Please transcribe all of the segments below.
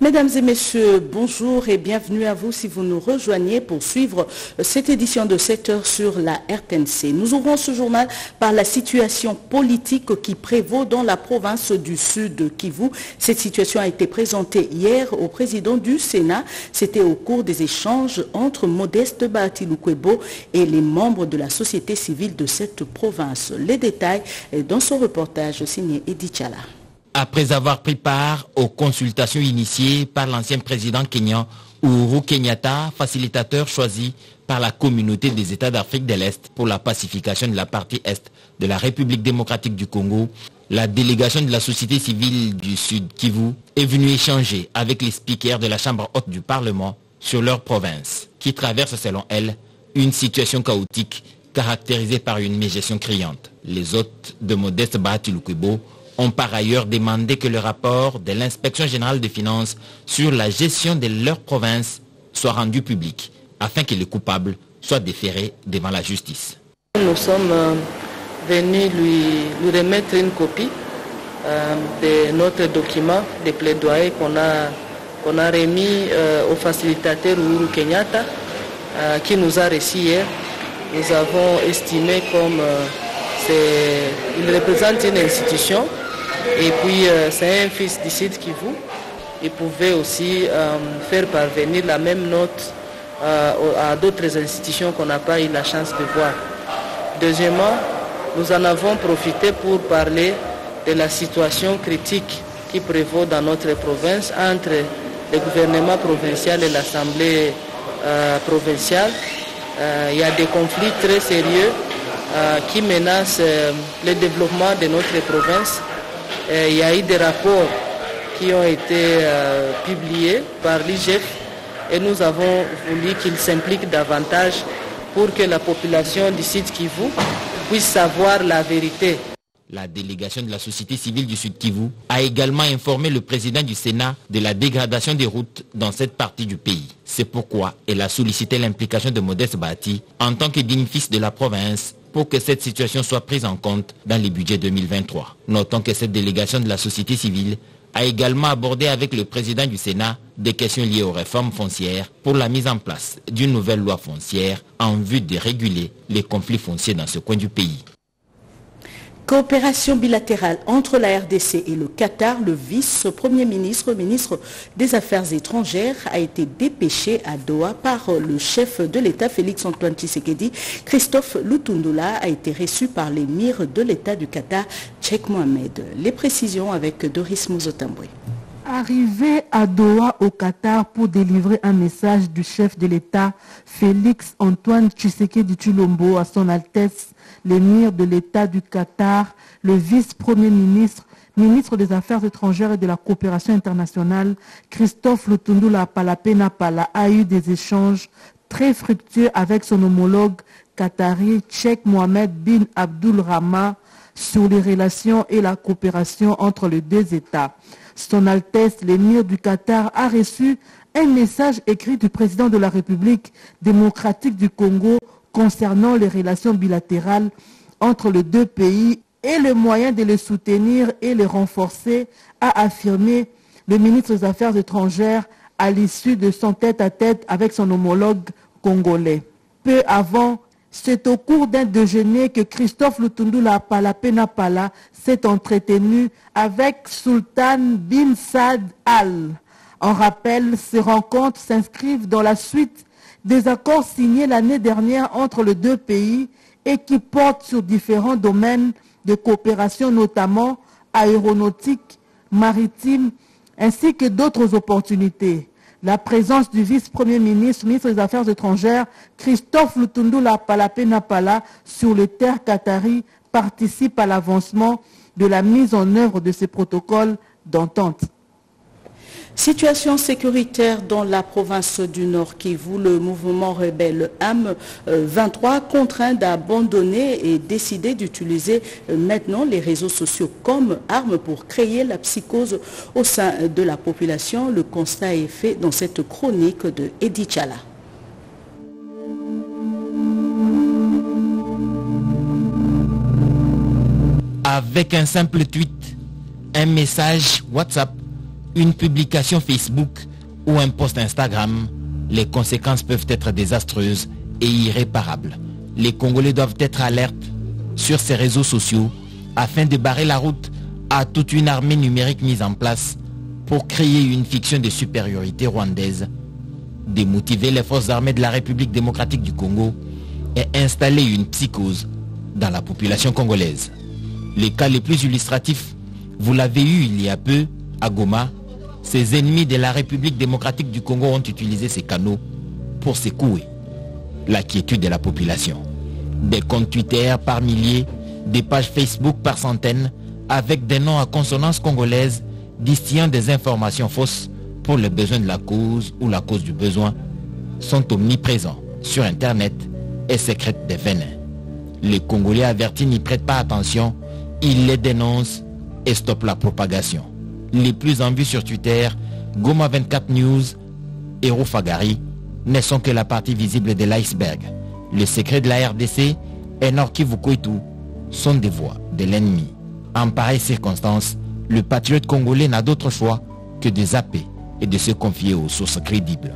Mesdames et messieurs, bonjour et bienvenue à vous si vous nous rejoignez pour suivre cette édition de 7 heures sur la RTNC. Nous ouvrons ce journal par la situation politique qui prévaut dans la province du Sud Kivu. Cette situation a été présentée hier au président du Sénat. C'était au cours des échanges entre Modeste Bahati Lukwebo et les membres de la société civile de cette province. Les détails dans son reportage signé Edith Chala. Après avoir pris part aux consultations initiées par l'ancien président kényan Uhuru Kenyatta, facilitateur choisi par la communauté des États d'Afrique de l'Est pour la pacification de la partie Est de la République démocratique du Congo, la délégation de la société civile du Sud Kivu est venue échanger avec les speakers de la Chambre haute du Parlement sur leur province, qui traverse selon elle une situation chaotique caractérisée par une mégestion criante. Les hôtes de Modeste Bahati Lukwebo ont par ailleurs demandé que le rapport de l'inspection générale des finances sur la gestion de leur province soit rendu public, afin que les coupables soient déférés devant la justice. Nous sommes venus lui remettre une copie de notre document de plaidoyer qu'on a remis au facilitateur Uhuru Kenyatta, qui nous a reçus hier. Nous avons estimé comme il représente une institution. Et puis c'est un fils du Sud Kivu. Il pouvait aussi faire parvenir la même note à d'autres institutions qu'on n'a pas eu la chance de voir. Deuxièmement, nous en avons profité pour parler de la situation critique qui prévaut dans notre province entre le gouvernement provincial et l'Assemblée provinciale. Il y a des conflits très sérieux qui menacent le développement de notre province. Il y a eu des rapports qui ont été publiés par l'IGF et nous avons voulu qu'ils s'impliquent davantage pour que la population du Sud Kivu puisse savoir la vérité. La délégation de la société civile du Sud Kivu a également informé le président du Sénat de la dégradation des routes dans cette partie du pays. C'est pourquoi elle a sollicité l'implication de Modeste Bahati en tant que digne fils de la province pour que cette situation soit prise en compte dans les budgets 2023. Notons que cette délégation de la société civile a également abordé avec le président du Sénat des questions liées aux réformes foncières pour la mise en place d'une nouvelle loi foncière en vue de réguler les conflits fonciers dans ce coin du pays. Coopération bilatérale entre la RDC et le Qatar, le vice-premier ministre, ministre des Affaires étrangères, a été dépêché à Doha par le chef de l'État, Félix-Antoine Tshisekedi. Christophe Lutundula a été reçu par l'émir de l'État du Qatar, Cheikh Mohamed. Les précisions avec Doris Mouzotamboué. Arrivé à Doha au Qatar pour délivrer un message du chef de l'État, Félix-Antoine Tshisekedi Tshilombo, à son Altesse, l'émir de l'État du Qatar, le vice-premier ministre, ministre des Affaires étrangères et de la coopération internationale, Christophe Lutundula Palapena Pala, a eu des échanges très fructueux avec son homologue qatari, Cheikh Mohamed bin Abdul Rahman, sur les relations et la coopération entre les deux États. Son Altesse, l'émir du Qatar, a reçu un message écrit du président de la République démocratique du Congo concernant les relations bilatérales entre les deux pays et le moyen de les soutenir et les renforcer, a affirmé le ministre des Affaires étrangères à l'issue de son tête-à-tête avec son homologue congolais. Peu avant, c'est au cours d'un déjeuner que Christophe Lutundula Palapena Pala s'est entretenu avec Sultan bin Saad Al. En rappel, ces rencontres s'inscrivent dans la suite des accords signés l'année dernière entre les deux pays et qui portent sur différents domaines de coopération, notamment aéronautique, maritime, ainsi que d'autres opportunités. La présence du vice-premier ministre, ministre des Affaires étrangères, Christophe Lutundula Palapena Pala, sur les terres qataries, participe à l'avancement de la mise en œuvre de ces protocoles d'entente. Situation sécuritaire dans la province du Nord Kivu, le mouvement rebelle AM23 contraint d'abandonner et décider d'utiliser maintenant les réseaux sociaux comme arme pour créer la psychose au sein de la population. Le constat est fait dans cette chronique de Edith Chala. Avec un simple tweet, un message WhatsApp, une publication Facebook ou un post Instagram, les conséquences peuvent être désastreuses et irréparables. Les Congolais doivent être alertes sur ces réseaux sociaux afin de barrer la route à toute une armée numérique mise en place pour créer une fiction de supériorité rwandaise, démotiver les forces armées de la République démocratique du Congo et installer une psychose dans la population congolaise. Les cas les plus illustratifs, vous l'avez eu il y a peu à Goma. Ces ennemis de la République démocratique du Congo ont utilisé ces canaux pour secouer la quiétude de la population. Des comptes Twitter par milliers, des pages Facebook par centaines, avec des noms à consonance congolaise, distillant des informations fausses pour les besoins de la cause ou la cause du besoin, sont omniprésents sur Internet et sécrètent des venins. Les Congolais avertis n'y prêtent pas attention, ils les dénoncent et stoppent la propagation. Les plus en vue sur Twitter, Goma 24 News, Hero Fagari, ne sont que la partie visible de l'iceberg. Le secret de la RDC et Nord Kivu Koitu sont des voix de l'ennemi. En pareille circonstance, le patriote congolais n'a d'autre choix que de zapper et de se confier aux sources crédibles.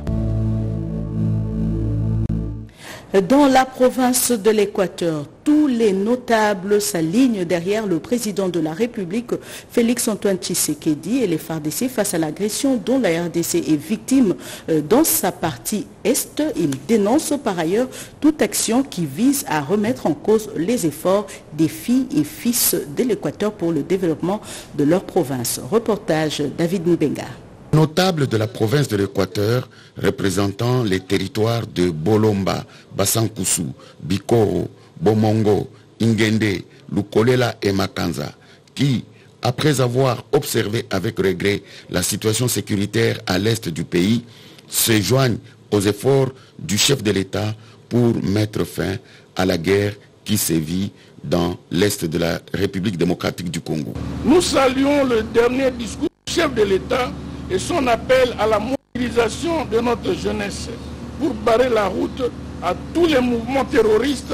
Dans la province de l'Équateur, tous les notables s'alignent derrière le président de la République, Félix-Antoine Tshisekedi, et les FARDC face à l'agression dont la RDC est victime dans sa partie Est. Ils dénoncent par ailleurs toute action qui vise à remettre en cause les efforts des filles et fils de l'Équateur pour le développement de leur province. Reportage David Mbenga. Notables de la province de l'Équateur représentant les territoires de Bolomba, Bassankousou, Bikoro, Bomongo, Ingende, Lukolela et Makanza, qui, après avoir observé avec regret la situation sécuritaire à l'est du pays, se joignent aux efforts du chef de l'État pour mettre fin à la guerre qui sévit dans l'est de la République démocratique du Congo. Nous saluons le dernier discours du chef de l'État et son appel à la mobilisation de notre jeunesse pour barrer la route à tous les mouvements terroristes,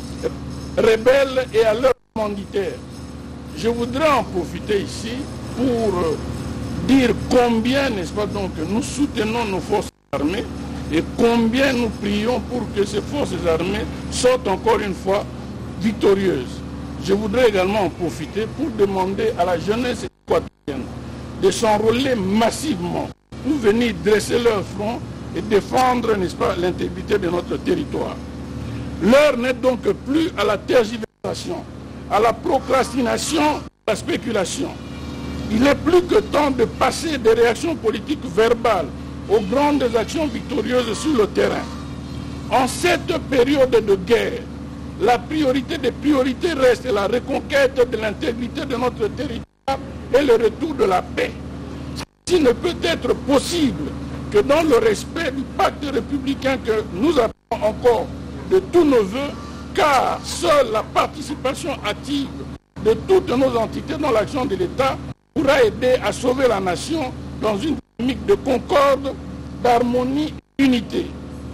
rebelles et à leurs commanditaires. Je voudrais en profiter ici pour dire combien, n'est-ce pas, donc, nous soutenons nos forces armées et combien nous prions pour que ces forces armées sortent encore une fois victorieuses. Je voudrais également en profiter pour demander à la jeunesse équatorienne de s'enrôler massivement pour venir dresser leur front et défendre, n'est-ce pas, l'intégrité de notre territoire. L'heure n'est donc plus à la tergiversation, à la procrastination, à la spéculation. Il est plus que temps de passer des réactions politiques verbales aux grandes actions victorieuses sur le terrain. En cette période de guerre, la priorité des priorités reste la reconquête de l'intégrité de notre territoire et le retour de la paix. Ceci ne peut être possible que dans le respect du pacte républicain que nous appelons encore de tous nos voeux, car seule la participation active de toutes nos entités dans l'action de l'État pourra aider à sauver la nation dans une dynamique de concorde, d'harmonie et d'unité.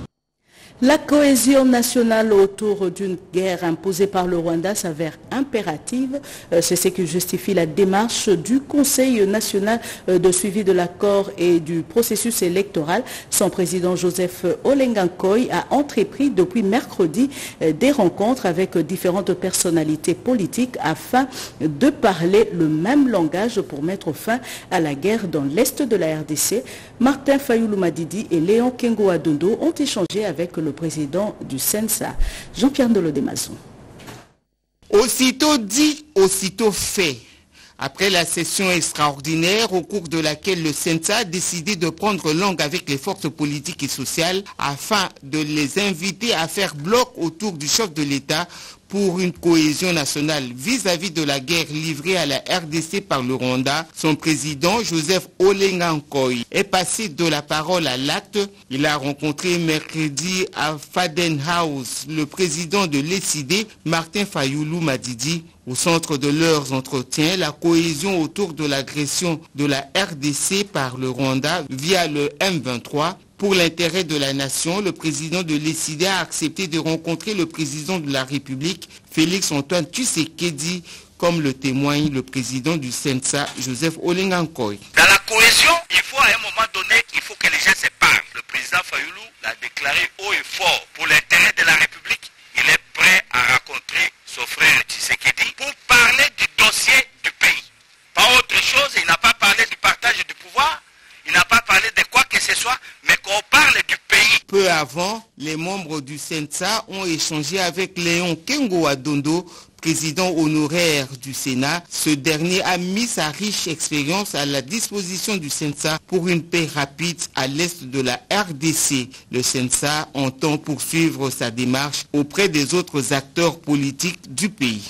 La cohésion nationale autour d'une guerre imposée par le Rwanda s'avère impérative. C'est ce qui justifie la démarche du Conseil national de suivi de l'accord et du processus électoral. Son président Joseph Olenga Nkoy a entrepris depuis mercredi des rencontres avec différentes personnalités politiques afin de parler le même langage pour mettre fin à la guerre dans l'est de la RDC. Martin Fayoulou Madidi et Léon Kengo Adondo ont échangé avec le président du CENSA, Jean-Pierre Ndolodemason. Aussitôt dit, aussitôt fait. Après la session extraordinaire au cours de laquelle le CENSA a décidé de prendre langue avec les forces politiques et sociales afin de les inviter à faire bloc autour du chef de l'État pour une cohésion nationale vis-à-vis de la guerre livrée à la RDC par le Rwanda, son président Joseph Olenga Nkoy est passé de la parole à l'acte. Il a rencontré mercredi à Faden House le président de l'ECD, Martin Fayoulou Madidi. Au centre de leurs entretiens, la cohésion autour de l'agression de la RDC par le Rwanda via le M23. Pour l'intérêt de la nation, le président de l'ECD a accepté de rencontrer le président de la République, Félix-Antoine Tshisekedi, comme le témoigne le président du CENSA, Joseph Olenga Nkoy. Dans la cohésion il faut à un moment donné, il faut que les gens se parlent. Le président Fayoulou l'a déclaré haut et fort. Pour l'intérêt de la République, il est prêt à rencontrer son frère Tshisekedi pour parler du dossier du pays. Pas autre chose, il n'a pas parlé du partage du pouvoir, il n'a pas parlé de quoi que ce soit, mais qu'on parle du pays. Peu avant, les membres du Sensa ont échangé avec Léon Kengo Adondo, président honoraire du Sénat. Ce dernier a mis sa riche expérience à la disposition du Sensa pour une paix rapide à l'est de la RDC. Le Sensa entend poursuivre sa démarche auprès des autres acteurs politiques du pays.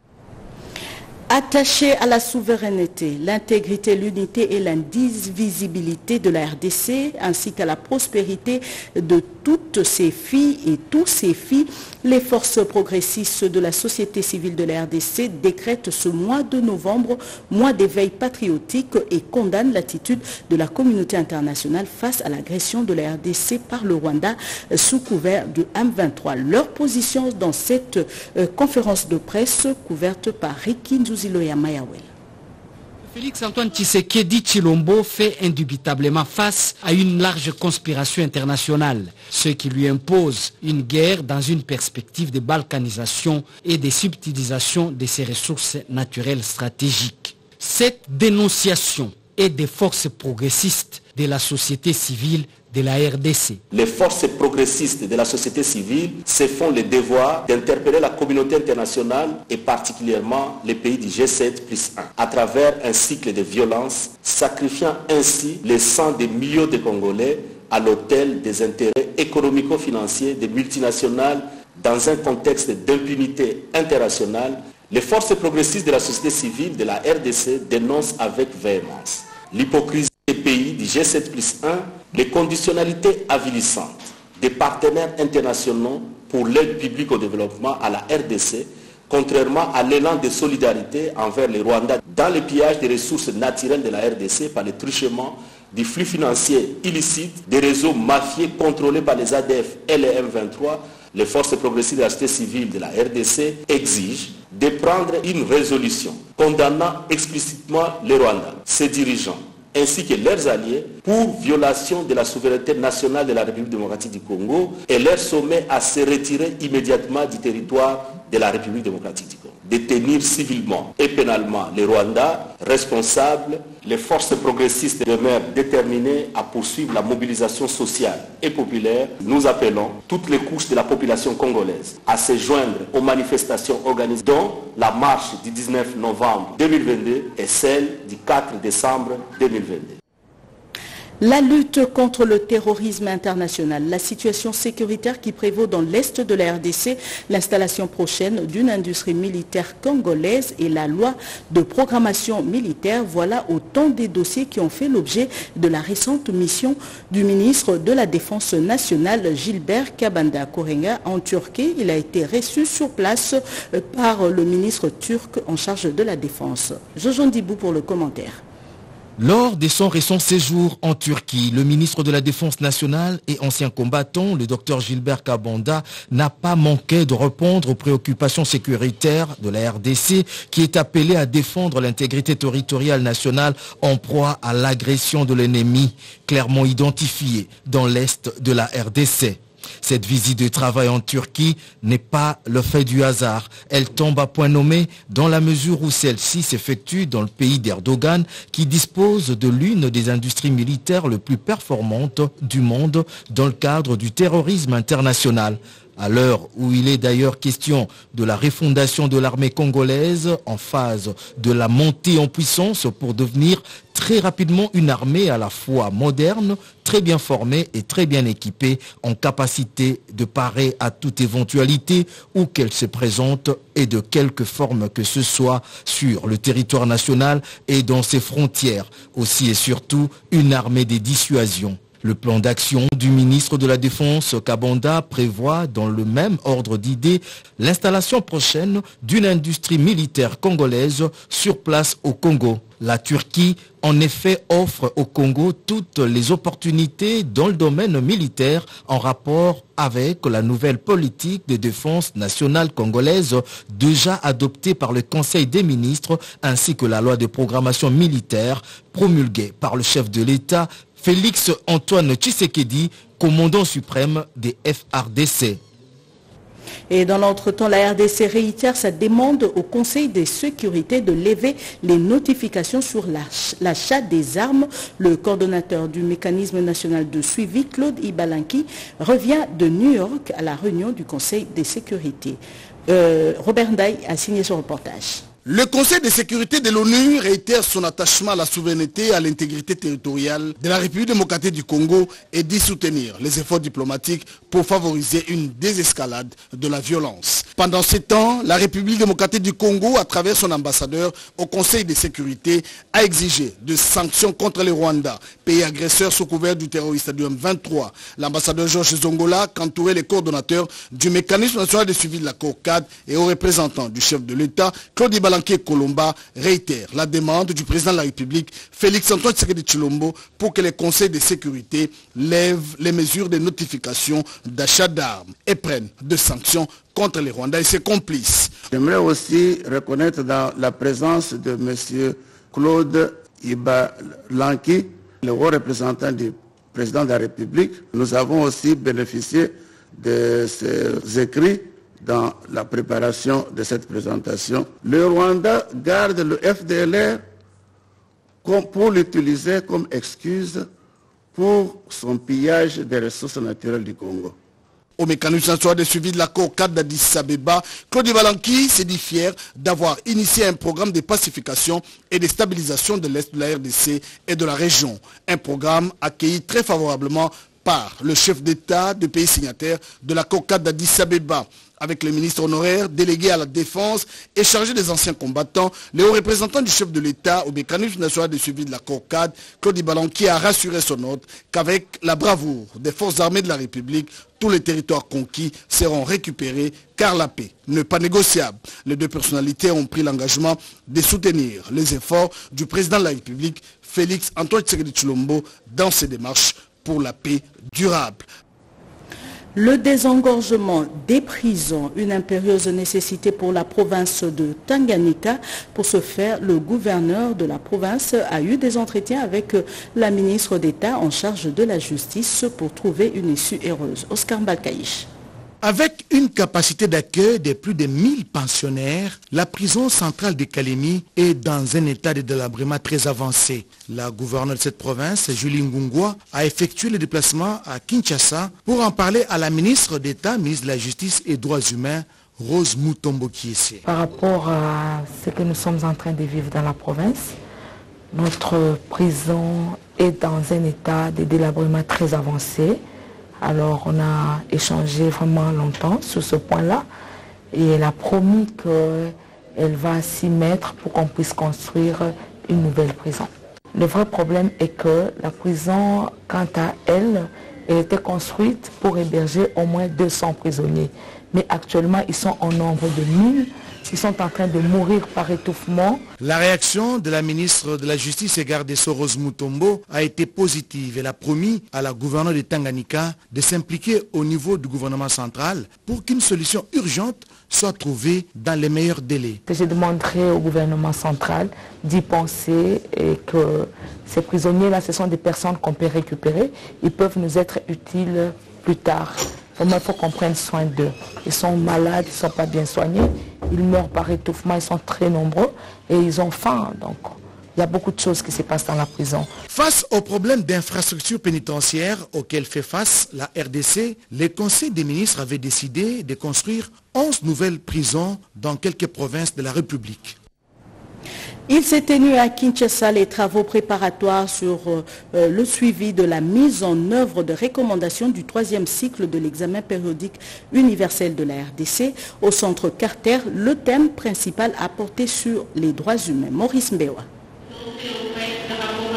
Attaché à la souveraineté, l'intégrité, l'unité et l'indivisibilité de la RDC, ainsi qu'à la prospérité de toutes ses filles et tous ses filles, les forces progressistes de la société civile de la RDC décrètent ce mois de novembre, mois d'éveil patriotique, et condamnent l'attitude de la communauté internationale face à l'agression de la RDC par le Rwanda sous couvert du M23. Leur position dans cette conférence de presse couverte par Riki Nzuziloya Mayawel. Félix-Antoine Tshisekedi Tshilombo fait indubitablement face à une large conspiration internationale, ce qui lui impose une guerre dans une perspective de balkanisation et de subtilisation de ses ressources naturelles stratégiques. Cette dénonciation est des forces progressistes de la société civile de la RDC. Les forces progressistes de la société civile se font le devoir d'interpeller la communauté internationale et particulièrement les pays du G7+1 à travers un cycle de violence, sacrifiant ainsi le sang des millions de Congolais à l'autel des intérêts économico-financiers des multinationales dans un contexte d'impunité internationale. Les forces progressistes de la société civile de la RDC dénoncent avec véhémence l'hypocrisie des pays du G7+1, les conditionnalités avilissantes des partenaires internationaux pour l'aide publique au développement à la RDC, contrairement à l'élan de solidarité envers les Rwandais dans le pillage des ressources naturelles de la RDC par le truchement du flux financier illicite des réseaux mafieux contrôlés par les ADF et les M23. Les forces progressistes de la société civile de la RDC exigent de prendre une résolution condamnant explicitement les Rwandais, ses dirigeants, ainsi que leurs alliés pour violation de la souveraineté nationale de la République démocratique du Congo et leur sommet à se retirer immédiatement du territoire de la République démocratique du Congo. Détenir civilement et pénalement les Rwandais responsables, les forces progressistes demeurent déterminées à poursuivre la mobilisation sociale et populaire. Nous appelons toutes les couches de la population congolaise à se joindre aux manifestations organisées, dont la marche du 19 novembre 2022 et celle du 4 décembre 2022. La lutte contre le terrorisme international, la situation sécuritaire qui prévaut dans l'est de la RDC, l'installation prochaine d'une industrie militaire congolaise et la loi de programmation militaire, voilà autant des dossiers qui ont fait l'objet de la récente mission du ministre de la Défense nationale Gilbert Kabanda Korenga en Turquie. Il a été reçu sur place par le ministre turc en charge de la Défense. Jojon Dibou pour le commentaire. Lors de son récent séjour en Turquie, le ministre de la Défense nationale et ancien combattant, le docteur Gilbert Kabanda, n'a pas manqué de répondre aux préoccupations sécuritaires de la RDC qui est appelée à défendre l'intégrité territoriale nationale en proie à l'agression de l'ennemi clairement identifié dans l'est de la RDC. Cette visite de travail en Turquie n'est pas le fait du hasard. Elle tombe à point nommé dans la mesure où celle-ci s'effectue dans le pays d'Erdogan qui dispose de l'une des industries militaires les plus performantes du monde dans le cadre du terrorisme international. À l'heure où il est d'ailleurs question de la refondation de l'armée congolaise en phase de la montée en puissance pour devenir très rapidement une armée à la fois moderne, très bien formée et très bien équipée en capacité de parer à toute éventualité où qu'elle se présente et de quelque forme que ce soit sur le territoire national et dans ses frontières. Aussi et surtout une armée de dissuasion. Le plan d'action du ministre de la Défense Kabonda prévoit dans le même ordre d'idées l'installation prochaine d'une industrie militaire congolaise sur place au Congo. La Turquie, en effet, offre au Congo toutes les opportunités dans le domaine militaire en rapport avec la nouvelle politique de défense nationale congolaise déjà adoptée par le Conseil des ministres ainsi que la loi de programmation militaire promulguée par le chef de l'État Félix Antoine Tshisekedi, commandant suprême des FARDC. Et dans l'entretemps, la RDC réitère sa demande au Conseil de sécurité de lever les notifications sur l'achat des armes. Le coordonnateur du mécanisme national de suivi, Claude Ibalanki, revient de New York à la réunion du Conseil de sécurité. Robert Ndaï a signé ce reportage. Le Conseil de sécurité de l'ONU réitère son attachement à la souveraineté et à l'intégrité territoriale de la République démocratique du Congo et d'y soutenir les efforts diplomatiques pour favoriser une désescalade de la violence. Pendant ce temps, la République démocratique du Congo, à travers son ambassadeur au Conseil de sécurité, a exigé des sanctions contre le Rwanda, pays agresseur sous couvert du terroriste du M23. L'ambassadeur Georges Zongola, qu'entourait les coordonnateurs du mécanisme national de suivi de la CORCAD et aux représentants du chef de l'État, Claude Ibalanki Kolomba, réitère la demande du président de la République, Félix Antoine Tshisekedi Tshilombo, pour que les conseils de sécurité lèvent les mesures de notification d'achat d'armes et prennent des sanctions contre les Rwandais et ses complices. J'aimerais aussi reconnaître dans la présence de M. Claude Ibalanki, le haut représentant du président de la République. Nous avons aussi bénéficié de ces écrits dans la préparation de cette présentation. Le Rwanda garde le FDLR pour l'utiliser comme excuse pour son pillage des ressources naturelles du Congo. Au mécanisme national de suivi de la CORCAD d'Addis Abeba, Claude Ibalanki s'est dit fier d'avoir initié un programme de pacification et de stabilisation de l'Est de la RDC et de la région. Un programme accueilli très favorablement par le chef d'État du pays signataire de la CORCAD d'Addis Abeba. Avec le ministre honoraire délégué à la défense et chargé des anciens combattants, le haut représentant du chef de l'État au mécanisme national de suivi de la CORCAD, Claude Ibalanki, a rassuré son hôte qu'avec la bravoure des forces armées de la République, tous les territoires conquis seront récupérés car la paix n'est pas négociable. Les deux personnalités ont pris l'engagement de soutenir les efforts du président de la République, Félix Antoine Tshisekedi Tshilombo, dans ses démarches pour la paix durable. Le désengorgement des prisons, une impérieuse nécessité pour la province de Tanganyika. Pour ce faire, le gouverneur de la province a eu des entretiens avec la ministre d'État en charge de la justice pour trouver une issue heureuse. Oscar Balkaïch. Avec une capacité d'accueil de plus de 1000 pensionnaires, la prison centrale de Kalemi est dans un état de délabrement très avancé. La gouverneure de cette province, Julie Ngungwa, a effectué le déplacement à Kinshasa pour en parler à la ministre d'État, ministre de la Justice et Droits Humains, Rose Mutombo Kiese. Par rapport à ce que nous sommes en train de vivre dans la province, notre prison est dans un état de délabrement très avancé. Alors on a échangé vraiment longtemps sur ce point-là et elle a promis qu'elle va s'y mettre pour qu'on puisse construire une nouvelle prison. Le vrai problème est que la prison, quant à elle, était construite pour héberger au moins 200 prisonniers. Mais actuellement, ils sont en nombre de 1000. Ils sont en train de mourir par étouffement. La réaction de la ministre de la Justice et garde des Sceaux, Rose Mutombo, a été positive. Elle a promis à la gouverneure de Tanganyika de s'impliquer au niveau du gouvernement central pour qu'une solution urgente soit trouvée dans les meilleurs délais. Je demanderai au gouvernement central d'y penser et que ces prisonniers-là, ce sont des personnes qu'on peut récupérer. Ils peuvent nous être utiles plus tard. Vraiment, il faut qu'on prenne soin d'eux. Ils sont malades, ils ne sont pas bien soignés, ils meurent par étouffement, ils sont très nombreux et ils ont faim. Donc, il y a beaucoup de choses qui se passent dans la prison. Face aux problèmes d'infrastructure pénitentiaire auxquels fait face la RDC, le Conseil des ministres avait décidé de construire 11 nouvelles prisons dans quelques provinces de la République. Il s'est tenu à Kinshasa les travaux préparatoires sur le suivi de la mise en œuvre de recommandations du 3e cycle de l'examen périodique universel de la RDC. Au centre Carter, le thème principal a porté sur les droits humains. Maurice Mbewa.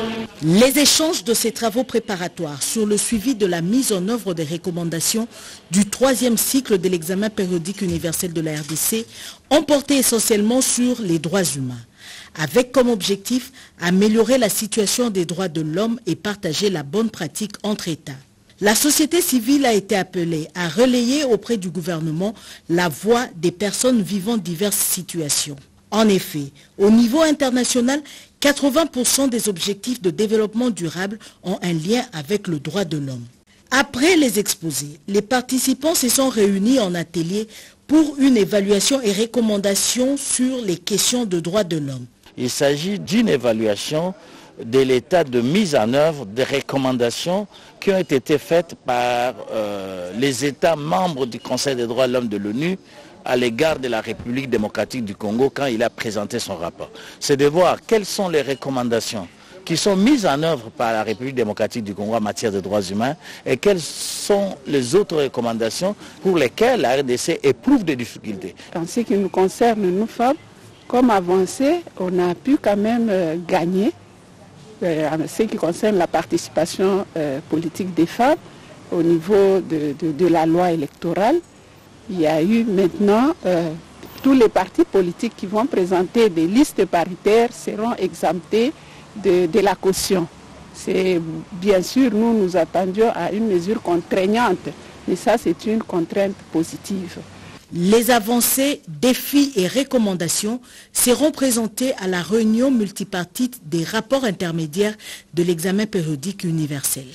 Les échanges de ces travaux préparatoires sur le suivi de la mise en œuvre des recommandations du 3e cycle de l'examen périodique universel de la RDC ont porté essentiellement sur les droits humains, avec comme objectif améliorer la situation des droits de l'homme et partager la bonne pratique entre États. La société civile a été appelée à relayer auprès du gouvernement la voix des personnes vivant diverses situations. En effet, au niveau international, 80% des objectifs de développement durable ont un lien avec le droit de l'homme. Après les exposés, les participants se sont réunis en atelier pour une évaluation et recommandation sur les questions de droits de l'homme. Il s'agit d'une évaluation de l'état de mise en œuvre des recommandations qui ont été faites par les États membres du Conseil des droits de l'homme de l'ONU à l'égard de la République démocratique du Congo quand il a présenté son rapport. C'est de voir quelles sont les recommandations qui sont mises en œuvre par la République démocratique du Congo en matière de droits humains et quelles sont les autres recommandations pour lesquelles la RDC éprouve des difficultés. En ce qui nous concerne, nous femmes, comme avancé, on a pu quand même gagner en ce qui concerne la participation politique des femmes au niveau de la loi électorale. Il y a eu maintenant tous les partis politiques qui vont présenter des listes paritaires seront exemptés de la caution. C'est bien sûr, nous attendions à une mesure contraignante, mais ça c'est une contrainte positive. Les avancées, défis et recommandations seront présentés à la réunion multipartite des rapports intermédiaires de l'examen périodique universel.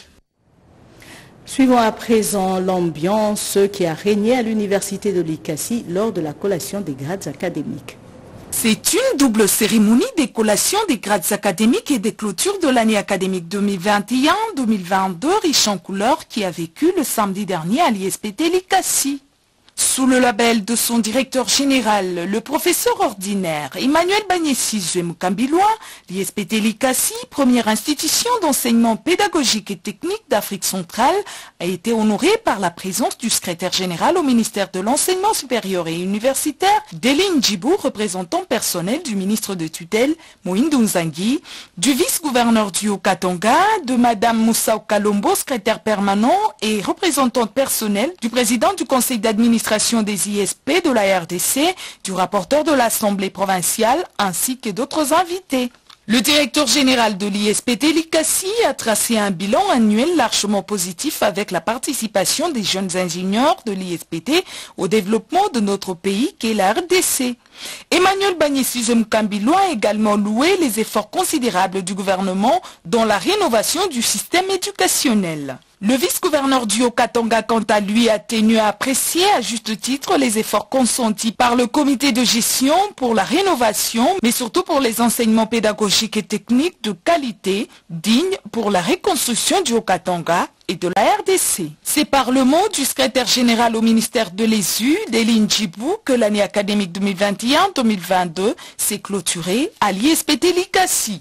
Suivons à présent l'ambiance qui a régné à l'université de l'ICASI lors de la collation des grades académiques. C'est une double cérémonie des collations des grades académiques et des clôtures de l'année académique 2021-2022 riche en couleurs qui a vécu le samedi dernier à l'ISPT l'ICASI. Sous le label de son directeur général, le professeur ordinaire Emmanuel Bagnessi Mukambilois, l'ISPT l'ICASI, première institution d'enseignement pédagogique et technique d'Afrique centrale, a été honoré par la présence du secrétaire général au ministère de l'enseignement supérieur et universitaire, Deline Djibou, représentant personnel du ministre de tutelle, Moïndou Nzangi, du vice-gouverneur du Haut-Katanga, de madame Moussa Okalombo, secrétaire permanent et représentante personnelle du président du conseil d'administration des ISP de la RDC, du rapporteur de l'Assemblée provinciale ainsi que d'autres invités. Le directeur général de l'ISPT l'ICASI a tracé un bilan annuel largement positif avec la participation des jeunes ingénieurs de l'ISPT au développement de notre pays qu'est la RDC. Emmanuel Bagnessi Mukambilois a également loué les efforts considérables du gouvernement dans la rénovation du système éducationnel. Le vice-gouverneur du Haut-Katanga, quant à lui, a tenu à apprécier à juste titre les efforts consentis par le comité de gestion pour la rénovation, mais surtout pour les enseignements pédagogiques et techniques de qualité, dignes pour la reconstruction du Haut-Katanga et de la RDC. C'est par le mot du secrétaire général au ministère de l'ESU, Deline Djibou, que l'année académique 2021-2022 s'est clôturée à l'ISPT l'ICASI.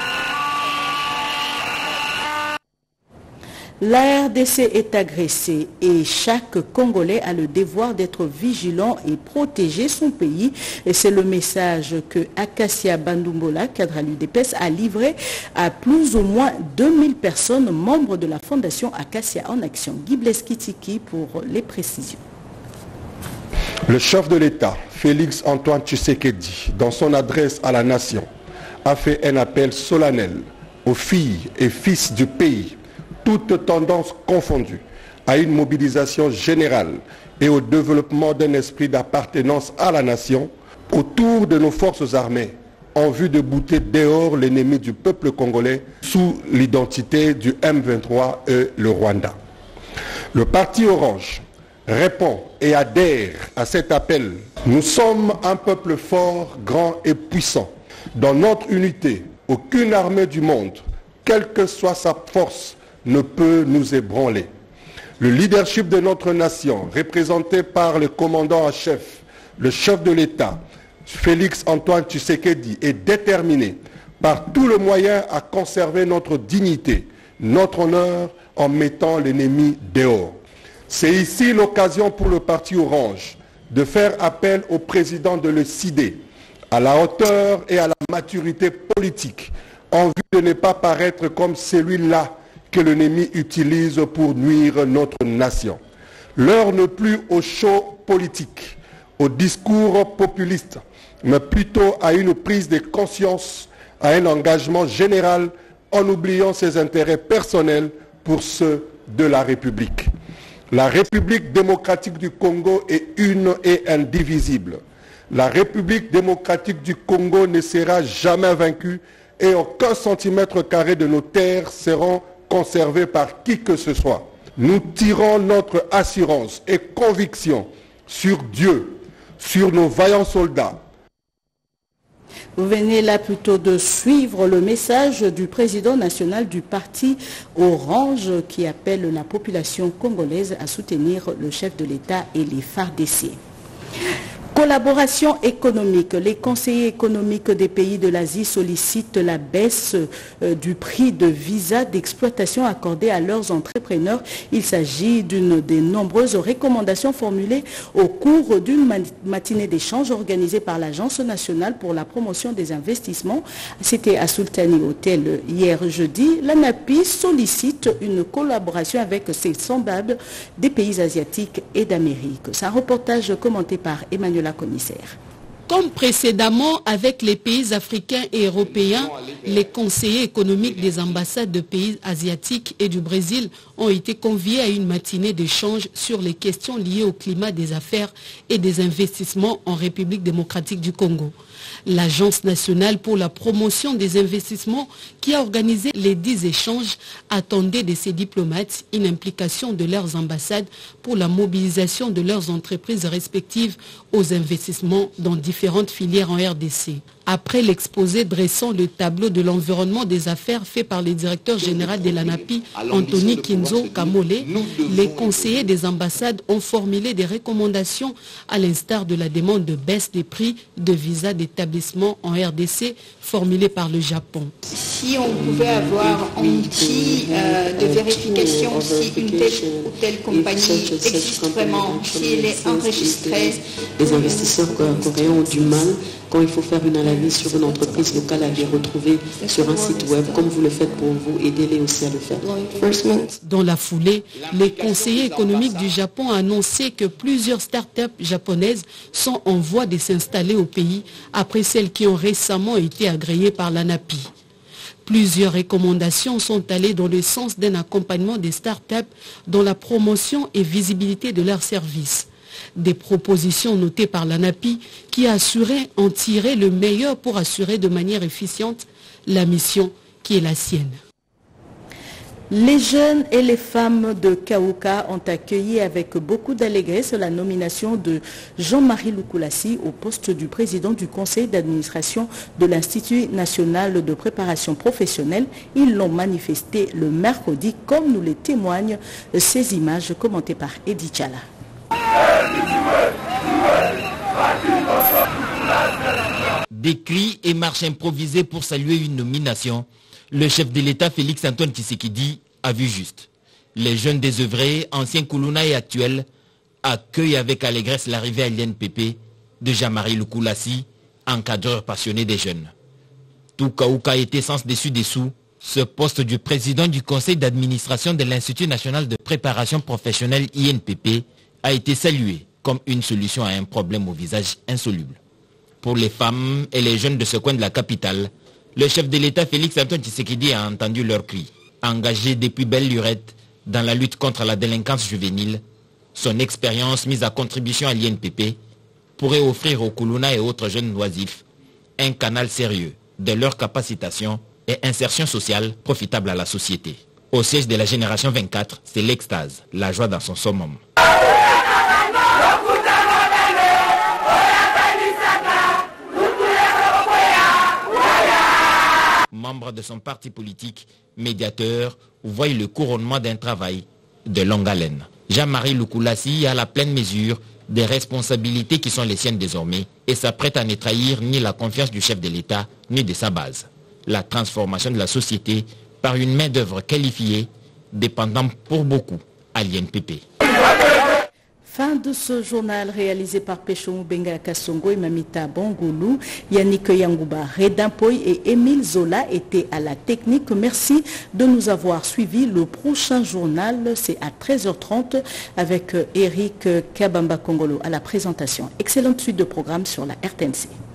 La RDC est agressée et chaque Congolais a le devoir d'être vigilant et protéger son pays. Et c'est le message que Acacia Bandumbola, cadre à l'UDPS, a livré à plus ou moins 2000 personnes membres de la fondation Acacia en action. Guy Bleskitiki pour les précisions. Le chef de l'État, Félix Antoine Tshisekedi, dans son adresse à la nation, a fait un appel solennel aux filles et fils du pays, toutes tendances confondues, à une mobilisation générale et au développement d'un esprit d'appartenance à la nation autour de nos forces armées en vue de bouter dehors l'ennemi du peuple congolais sous l'identité du M23 et le Rwanda. Le Parti Orange répond et adhère à cet appel. Nous sommes un peuple fort, grand et puissant. Dans notre unité, aucune armée du monde, quelle que soit sa force, ne peut nous ébranler. Le leadership de notre nation, représenté par le commandant en chef, le chef de l'État, Félix Antoine Tshisekedi, est déterminé par tout le moyen à conserver notre dignité, notre honneur en mettant l'ennemi dehors. C'est ici l'occasion pour le Parti Orange de faire appel au président de l'ECID, à la hauteur et à la maturité politique, en vue de ne pas paraître comme celui-là que l'ennemi utilise pour nuire notre nation. L'heure n'est plus au show politique, au discours populiste, mais plutôt à une prise de conscience, à un engagement général en oubliant ses intérêts personnels pour ceux de la République. La République démocratique du Congo est une et indivisible. La République démocratique du Congo ne sera jamais vaincue et aucun centimètre carré de nos terres seront conservés par qui que ce soit. Nous tirons notre assurance et conviction sur Dieu, sur nos vaillants soldats. Vous venez là plutôt de suivre le message du président national du parti Orange qui appelle la population congolaise à soutenir le chef de l'État et les FARDC. Collaboration économique. Les conseillers économiques des pays de l'Asie sollicitent la baisse du prix de visa d'exploitation accordé à leurs entrepreneurs. Il s'agit d'une des nombreuses recommandations formulées au cours d'une matinée d'échange organisée par l'Agence nationale pour la promotion des investissements. C'était à Sultani Hotel hier jeudi. L'ANAPI sollicite une collaboration avec ses semblables des pays asiatiques et d'Amérique. C'est un reportage commenté par Emmanuel Commissaire. Comme précédemment avec les pays africains et européens, les conseillers économiques des ambassades de pays asiatiques et du Brésil ont été conviés à une matinée d'échange sur les questions liées au climat des affaires et des investissements en République démocratique du Congo. L'Agence nationale pour la promotion des investissements qui a organisé les 10 échanges attendait de ces diplomates une implication de leurs ambassades pour la mobilisation de leurs entreprises respectives aux investissements dans différentes filières en RDC. Après l'exposé dressant le tableau de l'environnement des affaires fait par le directeur général de l'ANAPI, Anthony Kinzo Kamole, les conseillers des ambassades ont formulé des recommandations à l'instar de la demande de baisse des prix de visa d'établissement en RDC formulée par le Japon. Si on pouvait avoir un outil de vérification si une telle ou telle compagnie existe vraiment, si elle est enregistrée. Les investisseurs coréens ont du mal quand il faut faire une analyse sur une entreprise locale à les retrouver sur un site web, comme vous le faites pour vous, aidez-les aussi à le faire. Dans la foulée, les conseillers économiques du Japon ont annoncé que plusieurs start-up japonaises sont en voie de s'installer au pays après celles qui ont récemment été agréées par l'ANAPI. Plusieurs recommandations sont allées dans le sens d'un accompagnement des start-up dans la promotion et visibilité de leurs services. Des propositions notées par l'ANAPI qui a assuré en tirer le meilleur pour assurer de manière efficiente la mission qui est la sienne. Les jeunes et les femmes de Kaouka ont accueilli avec beaucoup d'allégresse la nomination de Jean-Marie Lukulassi au poste du président du conseil d'administration de l'Institut national de préparation professionnelle. Ils l'ont manifesté le mercredi, comme nous le témoignent ces images commentées par Eddie Chala. Des cris et marches improvisées pour saluer une nomination. Le chef de l'État Félix Antoine Tshisekedi a vu juste. Les jeunes désœuvrés, anciens Koulouna et actuels, accueillent avec allégresse l'arrivée à l'INPP de Jean-Marie Lukulassi, encadreur passionné des jeunes. Tout Kaouka était sans dessus-dessous. Ce poste du président du conseil d'administration de l'Institut national de préparation professionnelle INPP a été salué comme une solution à un problème au visage insoluble. Pour les femmes et les jeunes de ce coin de la capitale, le chef de l'État Félix Antoine Tshisekedi a entendu leurs cris. Engagé depuis belle lurette dans la lutte contre la délinquance juvénile, son expérience mise à contribution à l'INPP pourrait offrir aux Koulouna et autres jeunes oisifs un canal sérieux de leur capacitation et insertion sociale profitable à la société. Au siège de la génération 24, c'est l'extase, la joie dans son summum. Membre de son parti politique, médiateur, voit le couronnement d'un travail de longue haleine. Jean-Marie Lukulassi a la pleine mesure des responsabilités qui sont les siennes désormais et s'apprête à ne trahir ni la confiance du chef de l'État ni de sa base. La transformation de la société par une main-d'œuvre qualifiée, dépendant pour beaucoup à l'INPP. Fin de ce journal réalisé par Péchon Benga Kassongo et Mamita Bangoulou. Yannick Yangouba, Redin Poy et Émile Zola étaient à la technique. Merci de nous avoir suivis. Le prochain journal, c'est à 13h30 avec Eric Kabamba Kongolo à la présentation. Excellente suite de programme sur la RTNC.